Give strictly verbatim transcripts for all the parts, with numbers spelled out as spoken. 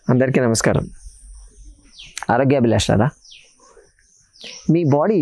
అందరికీ నమస్కారం. ఆరోగ్యాభిలాషారా, మీ బాడీ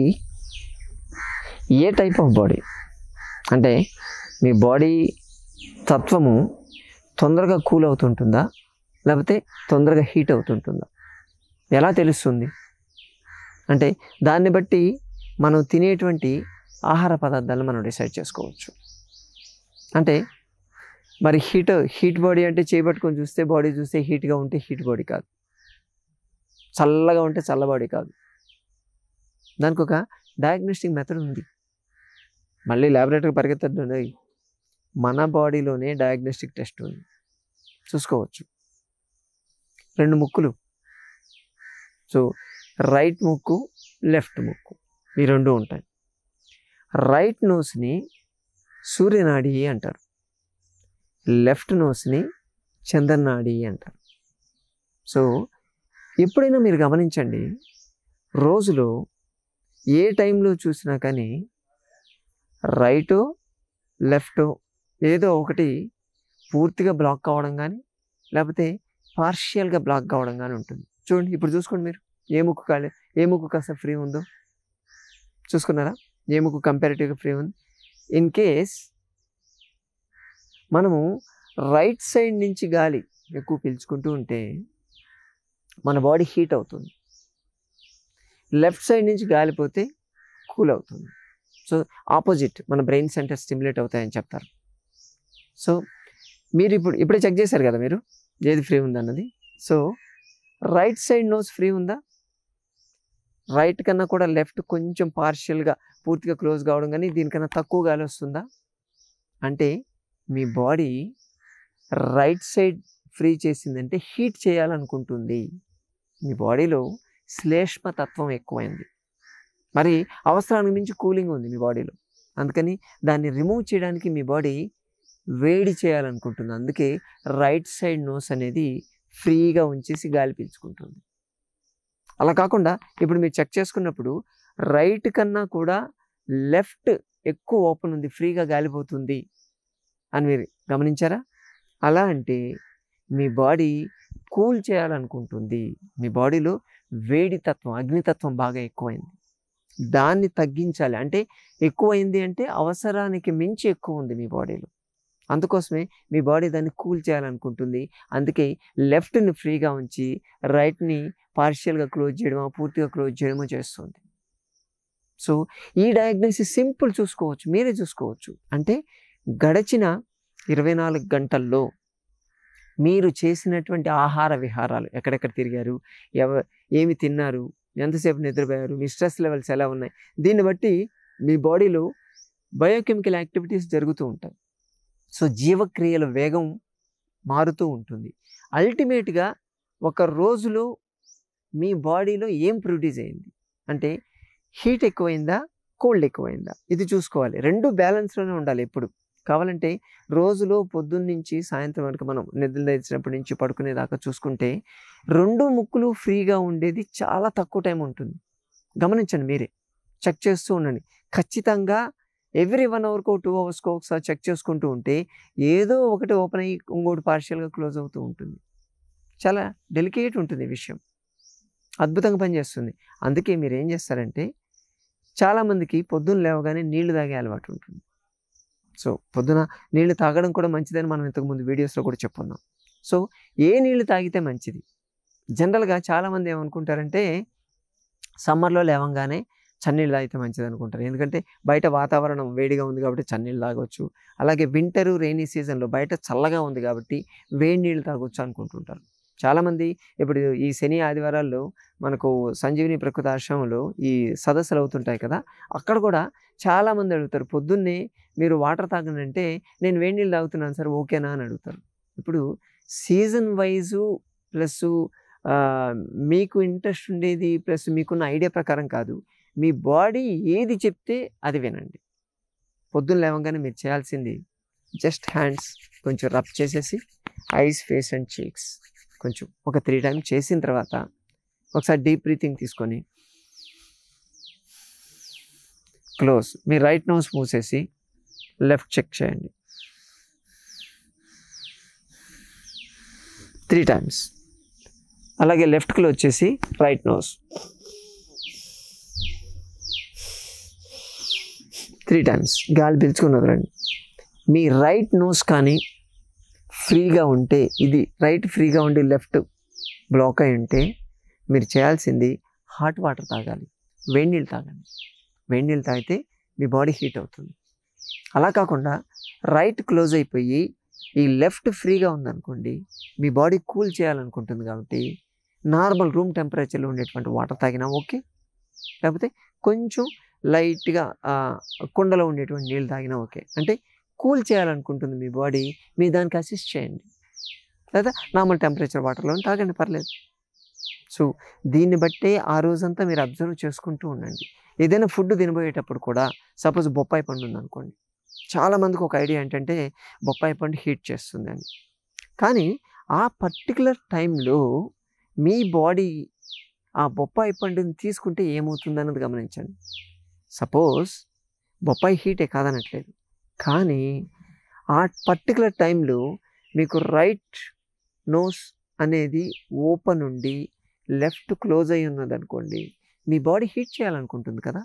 ఏ టైప్ ఆఫ్ బాడీ అంటే మీ బాడీ తత్వము తొందరగా కూల్ అవుతుంటుందా లేకపోతే తొందరగా హీట్ అవుతుంటుందా ఎలా తెలుస్తుంది అంటే దాన్ని బట్టి మనం తినేటువంటి ఆహార పదార్థాలను మనం డిసైడ్ చేసుకోవచ్చు. అంటే మరి హీట్ హీట్ బాడీ అంటే చేపట్టుకొని చూస్తే బాడీ చూస్తే హీట్గా ఉంటే హీట్ బాడీ కాదు, చల్లగా ఉంటే చల్ల బాడీ కాదు. దానికి ఒక డయాగ్నోస్టిక్ మెథడ్ ఉంది. మళ్ళీ ల్యాబొరేటరీకి పరిగెత్తద్దు, మన బాడీలోనే డయాగ్నోస్టిక్ టెస్ట్ ఉంది, చూసుకోవచ్చు. రెండు ముక్కులు, సో రైట్ ముక్కు లెఫ్ట్ ముక్కు ఈ రెండు ఉంటాయి. రైట్ నోస్ని సూర్యనాడి అంటారు, లెఫ్ట్ నోస్ని చంద్రనాడి అంటారు. సో ఎప్పుడైనా మీరు గమనించండి, రోజులో ఏ టైంలో చూసినా కానీ రైటో లెఫ్టో ఏదో ఒకటి పూర్తిగా బ్లాక్ కావడం కానీ లేకపోతే పార్షియల్గా బ్లాక్ కావడం కానీ ఉంటుంది. చూడండి, ఇప్పుడు చూసుకోండి, మీరు ఏ ముక్కు కాలే ఏ ముక్కు కాస్త ఫ్రీ ఉందో చూసుకున్నారా? ఏ ముక్కు కంపారిటివ్గా ఫ్రీ ఉంది. ఇన్ కేస్ మనము రైట్ సైడ్ నుంచి గాలి ఎక్కువ పీల్చుకుంటూ ఉంటే మన బాడీ హీట్ అవుతుంది, లెఫ్ట్ సైడ్ నుంచి గాలి పోతే కూల్ అవుతుంది. సో ఆపోజిట్ మన బ్రెయిన్ సెంటర్ స్టిమ్యులేట్ అవుతాయని చెప్తారు. సో మీరు ఇప్పుడు ఇప్పుడే చెక్ చేశారు కదా మీరు ఏది ఫ్రీ ఉందన్నది. So right side nose free ఉందా? రైట్ కన్నా కూడా లెఫ్ట్ కొంచెం పార్షియల్గా పూర్తిగా క్లోజ్ కావడం కానీ దీనికన్నా తక్కువ గాలి వస్తుందా? అంటే మీ బాడీ రైట్ సైడ్ ఫ్రీ చేసిందంటే హీట్ చేయాలనుకుంటుంది. మీ బాడీలో శ్లేష్మ తత్వం ఎక్కువైంది, మరి అవసరానికి మించి కూలింగ్ ఉంది మీ బాడీలో, అందుకని దాన్ని రిమూవ్ చేయడానికి మీ బాడీ వేడి చేయాలనుకుంటుంది. అందుకే రైట్ సైడ్ నోస్ అనేది ఫ్రీగా ఉంచేసి గాలి పీల్చుకుంటుంది. అలా కాకుండా ఇప్పుడు మీరు చెక్ చేసుకున్నప్పుడు రైట్ కన్నా కూడా లెఫ్ట్ ఎక్కువ ఓపెన్ ఉంది, ఫ్రీగా గాలిపోతుంది అని మీరు గమనించారా? అలా అంటే మీ బాడీ కూల్ చేయాలనుకుంటుంది. మీ బాడీలో వేడి తత్వం అగ్నితత్వం బాగా ఎక్కువైంది, దాన్ని తగ్గించాలి. అంటే ఎక్కువైంది అంటే అవసరానికి మించి ఎక్కువ ఉంది మీ బాడీలో, అందుకోసమే మీ బాడీ దాన్ని కూల్ చేయాలనుకుంటుంది. అందుకే లెఫ్ట్ని ఫ్రీగా ఉంచి రైట్ని పార్షియల్గా క్లోజ్ చేయడమో పూర్తిగా క్లోజ్ చేయడమో చేస్తుంది. సో ఈ డయాగ్నోసిస్ సింపుల్, చూసుకోవచ్చు, మీరే చూసుకోవచ్చు. అంటే గడిచిన ఇరవై నాలుగు గంటల్లో మీరు చేసినటువంటి ఆహార విహారాలు, ఎక్కడెక్కడ తిరిగారు, ఎవ ఏమి తిన్నారు, ఎంతసేపు నిద్రపోయారు, మీ స్ట్రెస్ లెవెల్స్ ఎలా ఉన్నాయి, దీన్ని బట్టి మీ బాడీలో బయోకెమికల్ యాక్టివిటీస్ జరుగుతూ ఉంటాయి. సో జీవక్రియల వేగం మారుతూ ఉంటుంది. అల్టిమేట్గా ఒక రోజులో మీ బాడీలో ఏం ప్రొడ్యూస్ అయింది అంటే హీట్ ఎక్కువైందా కోల్డ్ ఎక్కువైందా ఇది చూసుకోవాలి. రెండు బ్యాలెన్స్లోనే ఉండాలి ఎప్పుడు. కావాలంటే రోజులో పొద్దున్న నుంచి సాయంత్రం వరకు మనం నిద్ర లేచినప్పటి నుంచి పడుకునేదాకా చూసుకుంటే రెండు ముక్కులు ఫ్రీగా ఉండేది చాలా తక్కువ టైం ఉంటుంది. గమనించండి, మీరే చెక్ చేస్తూ ఉండండి. ఖచ్చితంగా ఎవ్రీ వన్ అవర్కో టూ అవర్స్కో ఒకసారి చెక్ చేసుకుంటూ ఉంటే ఏదో ఒకటి ఓపెన్ అయ్యి ఇంకోటి పార్షియల్గా క్లోజ్ అవుతూ ఉంటుంది. చాలా డెలికేట్ ఉంటుంది ఈ విషయం, అద్భుతంగా పనిచేస్తుంది. అందుకే మీరు ఏం చేస్తారంటే చాలామందికి పొద్దున్న లేవగానే నీళ్లు తాగే అలవాటు ఉంటుంది. సో పొద్దున నీళ్లు తాగడం కూడా మంచిదని మనం ఇంతకుముందు వీడియోస్లో కూడా చెప్పుకున్నాం. సో ఏ నీళ్లు తాగితే మంచిది? జనరల్గా చాలామంది ఏమనుకుంటారంటే సమ్మర్లో లేవంగానే చన్నీళ్ళు తాగితే మంచిది అనుకుంటారు, ఎందుకంటే బయట వాతావరణం వేడిగా ఉంది కాబట్టి చన్నీళ్ళు తాగొచ్చు. అలాగే వింటరు రెయినీ సీజన్లో బయట చల్లగా ఉంది కాబట్టి వేడి నీళ్ళు తాగొచ్చు అనుకుంటుంటారు చాలామంది. ఇప్పుడు ఈ శని ఆదివారాల్లో మనకు సంజీవిని ప్రకృతి ఆశ్రమంలో ఈ సదస్సులు అవుతుంటాయి కదా, అక్కడ కూడా చాలామంది అడుగుతారు, పొద్దున్నే మీరు వాటర్ తాగండి అంటే నేను వేడి నీళ్ళు తాగుతున్నాను సార్ ఓకేనా అని అడుగుతారు. ఇప్పుడు సీజన్ వైజు ప్లస్ మీకు ఇంట్రెస్ట్ ఉండేది ప్లస్ మీకున్న ఐడియా ప్రకారం కాదు, మీ బాడీ ఏది చెప్తే అది వినండి. పొద్దున్న లేవగానే మీరు చేయాల్సింది జస్ట్ హ్యాండ్స్ కొంచెం రబ్ చేసేసి ఐస్ ఫేస్ అండ్ చీక్స్ కొంచెం ఒక త్రీ టైమ్స్ చేసిన తర్వాత ఒకసారి డీప్ బ్రీతింగ్ తీసుకొని క్లోజ్, మీ రైట్ నోస్ మూసేసి లెఫ్ట్ చెక్ చేయండి త్రీ టైమ్స్. అలాగే లెఫ్ట్లో వచ్చేసి రైట్ నోస్ త్రీ టైమ్స్ గాలి పీల్చుకుని వదలండి. మీ రైట్ నోస్ కానీ ఫ్రీగా ఉంటే, ఇది రైట్ ఫ్రీగా ఉండి లెఫ్ట్ బ్లాక్ అయి ఉంటే మీరు చేయాల్సింది హాట్ వాటర్ తాగాలి, వేడి నీళ్ళు తాగండి. వేడి నీళ్ళు తాగితే మీ బాడీ హీట్ అవుతుంది. అలా కాకుండా రైట్ క్లోజ్ అయిపోయి ఈ లెఫ్ట్ ఫ్రీగా ఉందనుకోండి, మీ బాడీ కూల్ చేయాలనుకుంటుంది. కాబట్టి నార్మల్ రూమ్ టెంపరేచర్లో ఉండేటువంటి వాటర్ తాగినా ఓకే, లేకపోతే కొంచెం లైట్గా కుండలో ఉండేటువంటి నీళ్ళు తాగినా ఓకే. అంటే కూల్ చేయాలనుకుంటుంది మీ బాడీ, మీ దానికి అసిస్ట్ చేయండి. లేదా నార్మల్ టెంపరేచర్ వాటర్లో తాగండి, పర్లేదు. సో దీన్ని బట్టే ఆ రోజంతా మీరు అబ్జర్వ్ చేసుకుంటూ ఉండండి. ఏదైనా ఫుడ్ తినబోయేటప్పుడు కూడా, సపోజ్ బొప్పాయి పండు ఉందనుకోండి, చాలామందికి ఒక ఐడియా ఏంటంటే బొప్పాయి పండు హీట్ చేస్తుందని. కానీ ఆ పర్టికులర్ టైంలో మీ బాడీ ఆ బొప్పాయి పండుని తీసుకుంటే ఏమవుతుంది అన్నది గమనించండి. సపోజ్ బొప్పాయి హీటే కాదనట్లేదు, కానీ ఆ పర్టికులర్ టైంలో మీకు రైట్ నోస్ అనేది ఓపెన్ ఉండి లెఫ్ట్ క్లోజ్ అయి ఉన్నదనుకోండి, మీ బాడీ హీట్ చేయాలనుకుంటుంది కదా.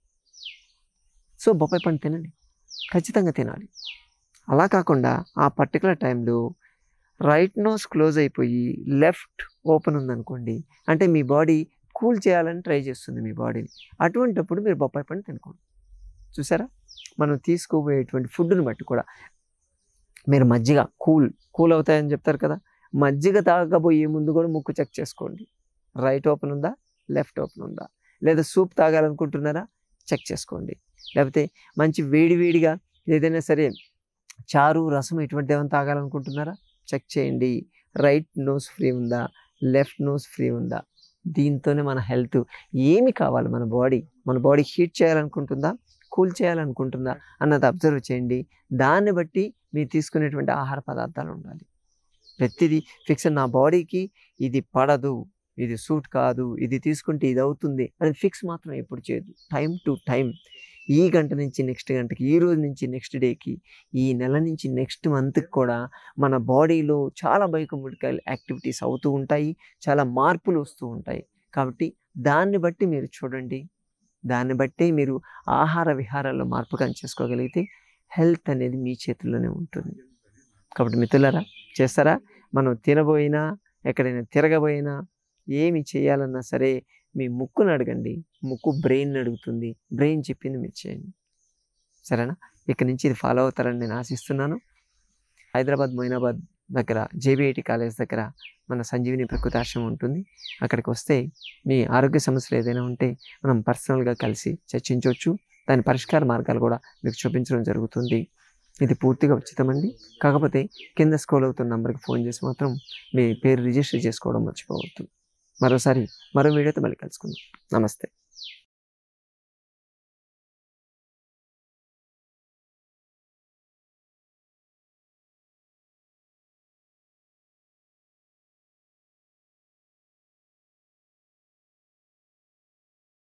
సో బొప్పాయి పండు తినండి, ఖచ్చితంగా తినాలి. అలా కాకుండా ఆ పర్టికులర్ టైంలో రైట్ నోస్ క్లోజ్ అయిపోయి లెఫ్ట్ ఓపెన్ ఉందనుకోండి, అంటే మీ బాడీ కూల్ చేయాలని ట్రై చేస్తుంది మీ బాడీని. అటువంటిప్పుడు మీరు బొప్పాయి పండు తినకూడదు. చూసారా, మనం తీసుకోబోయేటువంటి ఫుడ్ని బట్టి కూడా మీరు మజ్జిగ కూల్ కూల్ అవుతాయని చెప్తారు కదా, మజ్జిగ తాగబోయే ముందు కూడా ముక్కు చెక్ చేసుకోండి, రైట్ ఓపెన్ ఉందా, లెఫ్ట్ ఓపెన్ ఉందా. లేదా సూప్ తాగాలనుకుంటున్నారా, చెక్ చేసుకోండి. లేకపోతే మంచి వేడి వేడిగా ఏదైనా సరే చారు రసం ఇటువంటి ఏమైనా తాగాలనుకుంటున్నారా, చెక్ చేయండి. రైట్ నోస్ ఫ్రీ ఉందా, లెఫ్ట్ నోస్ ఫ్రీ ఉందా. దీంతోనే మన హెల్త్ ఏమి కావాలి, మన బాడీ మన బాడీ హీట్ చేయాలనుకుంటుందా, కూల్ చేయాలనుకుంటుందా అన్నది అబ్జర్వ్ చేయండి. దాన్ని బట్టి మీరు తీసుకునేటువంటి ఆహార పదార్థాలు ఉండాలి. ప్రతిదీ ఫిక్స్, నా బాడీకి ఇది పడదు, ఇది సూట్ కాదు, ఇది తీసుకుంటే ఇది అవుతుంది అని ఫిక్స్ మాత్రం ఎప్పుడు చేయదు. టైం టు టైం, ఈ గంట నుంచి నెక్స్ట్ గంటకి, ఈ రోజు నుంచి నెక్స్ట్ డేకి, ఈ నెల నుంచి నెక్స్ట్ మంత్కి కూడా మన బాడీలో చాలా బయోకెమికల్ యాక్టివిటీస్ అవుతూ ఉంటాయి, చాలా మార్పులు వస్తూ ఉంటాయి. కాబట్టి దాన్ని బట్టి మీరు చూడండి, దాన్ని బట్టి మీరు ఆహార విహారాల్లో మార్పు కానీ చేసుకోగలిగితే హెల్త్ అనేది మీ చేతుల్లోనే ఉంటుంది. కాబట్టి మిత్రులారా, చేస్తారా? మనం తినబోయినా, ఎక్కడైనా తిరగబోయినా, ఏమి చేయాలన్నా సరే మీ ముక్కును అడగండి, ముక్కు బ్రెయిన్ అడుగుతుంది, బ్రెయిన్ చెప్పింది మీరు చేయండి. సరేనా? ఇక్కడ నుంచి ఇది ఫాలో అవుతారని నేను ఆశిస్తున్నాను. హైదరాబాద్ మొయినాబాద్ దగ్గర జేబీఐటి కాలేజ్ దగ్గర మన సంజీవిని ప్రకృతి ఆశ్రమం ఉంటుంది. అక్కడికి వస్తే మీ ఆరోగ్య సమస్యలు ఏదైనా ఉంటే మనం పర్సనల్గా కలిసి చర్చించవచ్చు. దాని పరిష్కార మార్గాలు కూడా మీకు చూపించడం జరుగుతుంది. ఇది పూర్తిగా ఉచితమండి. కాకపోతే కింద స్క్రోల్ అవుతున్న నెంబర్కి ఫోన్ చేసి మాత్రం మీ పేరు రిజిస్టర్ చేసుకోవడం మర్చిపోవద్దు. మరోసారి మరో వీడియోతో మళ్ళీ కలుసుకుందాం. నమస్తే.